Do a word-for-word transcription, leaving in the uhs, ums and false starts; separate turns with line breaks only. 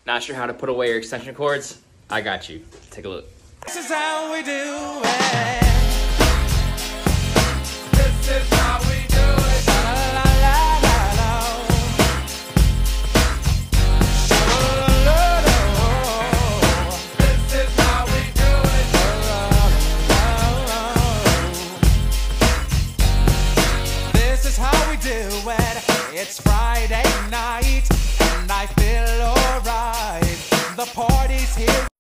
Not sure how to put away your extension cords? I got you. Take a look.
This is how we do it.
This is how we do it.
La, la, la, la, la. La, la, la, la.
This is how we do it.
This is how we do it. It's Friday night and I feel alright. The party's here.